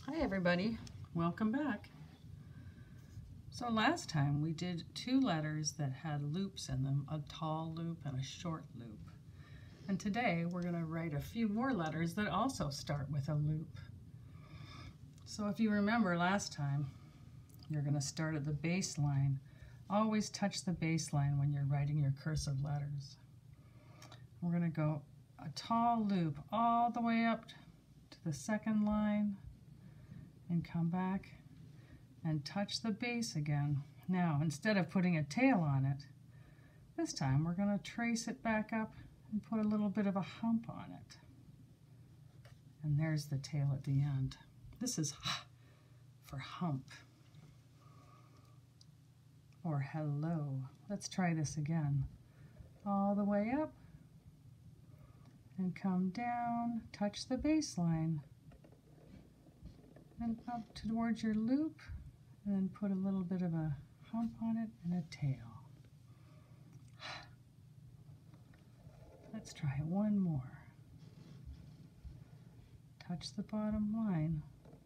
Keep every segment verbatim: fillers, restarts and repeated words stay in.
Hi everybody, welcome back. So last time we did two letters that had loops in them, a tall loop and a short loop. And today we're going to write a few more letters that also start with a loop. So if you remember last time, you're going to start at the baseline. Always touch the baseline when you're writing your cursive letters. We're going to go a tall loop all the way up to the second line and come back and touch the base again. Now, instead of putting a tail on it, this time we're going to trace it back up and put a little bit of a hump on it. And there's the tail at the end. This is H for hump or hello. Let's try this again. All the way up and come down, touch the baseline, and up towards your loop, and then put a little bit of a hump on it and a tail. Let's try one more. Touch the bottom line.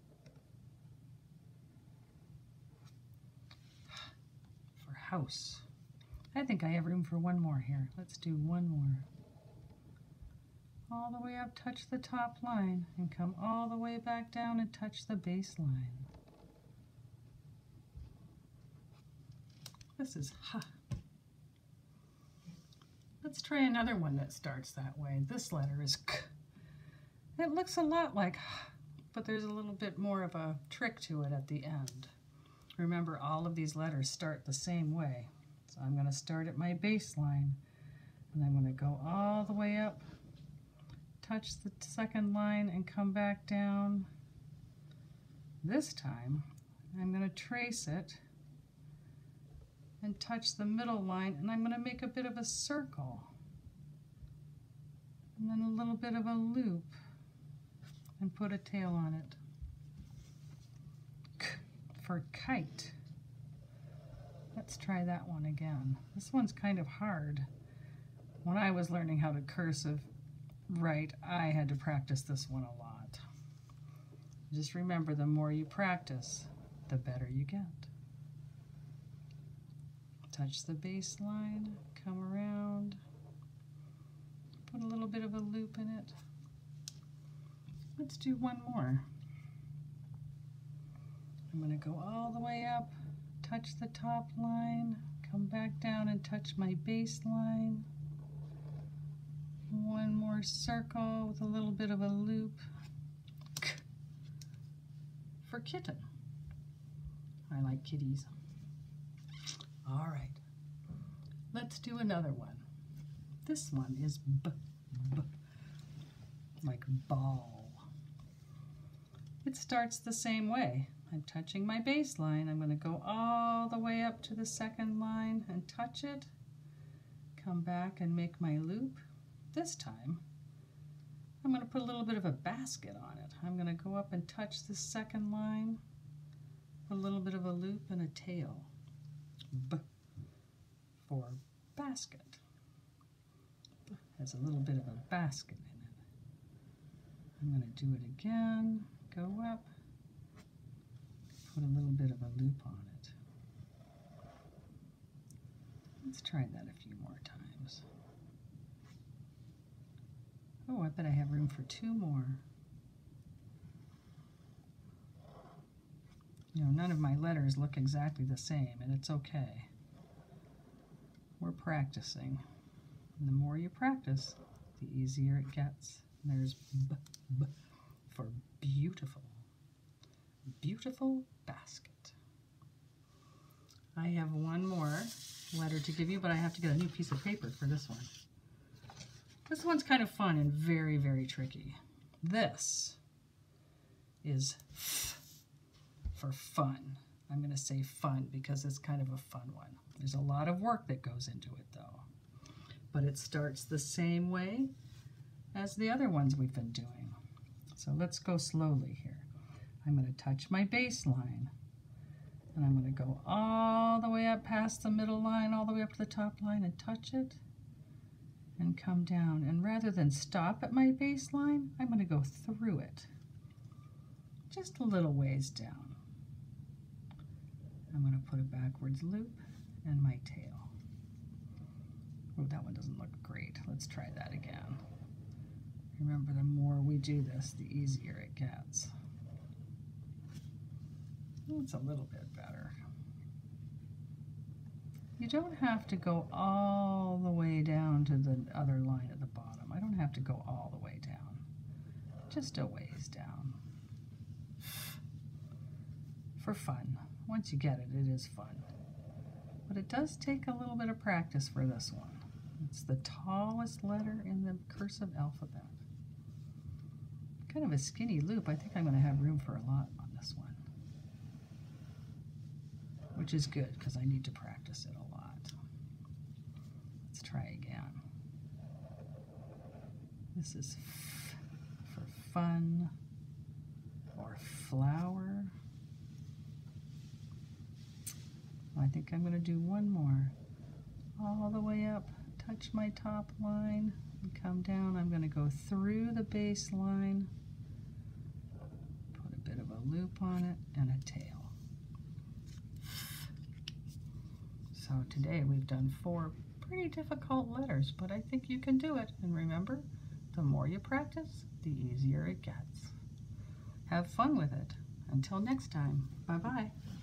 For house. I think I have room for one more here. Let's do one more. All the way up, touch the top line, and come all the way back down and touch the base line. This is H. Let's try another one that starts that way. This letter is K. It looks a lot like H, but there's a little bit more of a trick to it at the end. Remember, all of these letters start the same way. So I'm going to start at my baseline, and I'm going to go all the way up, touch the second line and come back down. This time I'm going to trace it and touch the middle line, and I'm going to make a bit of a circle and then a little bit of a loop and put a tail on it. K for kite. Let's try that one again. This one's kind of hard. When I was learning how to cursive Right, I had to practice this one a lot. Just remember, the more you practice, the better you get. Touch the baseline, come around, put a little bit of a loop in it. Let's do one more. I'm going to go all the way up, touch the top line, come back down and touch my baseline. One more circle with a little bit of a loop. K for kitten. I like kitties. All right, let's do another one. This one is B, B, like ball. It starts the same way. I'm touching my baseline. I'm going to go all the way up to the second line and touch it. Come back and make my loop. This time, I'm going to put a little bit of a basket on it. I'm going to go up and touch the second line, put a little bit of a loop and a tail. B for basket. B has a little bit of a basket in it. I'm going to do it again, go up, put a little bit of a loop on it. Let's try that a few more times. Oh, I bet I have room for two more. You know, none of my letters look exactly the same, and it's okay. We're practicing. And the more you practice, the easier it gets. And there's B, B for beautiful. Beautiful basket. I have one more letter to give you, but I have to get a new piece of paper for this one. This one's kind of fun and very, very tricky. This is F for fun. I'm going to say fun because it's kind of a fun one. There's a lot of work that goes into it though. But it starts the same way as the other ones we've been doing. So let's go slowly here. I'm going to touch my baseline. And I'm going to go all the way up past the middle line, all the way up to the top line and touch it. And come down, and rather than stop at my baseline, I'm going to go through it. just a little ways down. I'm going to put a backwards loop and my tail. Oh, that one doesn't look great. Let's try that again. Remember, the more we do this, the easier it gets. It's a little bit better. You don't have to go all the way down to the other line at the bottom. I don't have to go all the way down. Just a ways down. For fun. Once you get it, it is fun. But it does take a little bit of practice for this one. It's the tallest letter in the cursive alphabet. Kind of a skinny loop. I think I'm going to have room for a lot on this one. Which is good because I need to practice it a lot. Let's try again. This is f for fun or flower. I think I'm going to do one more. All the way up, touch my top line, and come down. I'm going to go through the base line, put a bit of a loop on it, and a tail. So today we've done four pretty difficult letters, but I think you can do it. And remember, the more you practice, the easier it gets. Have fun with it. Until next time, bye-bye.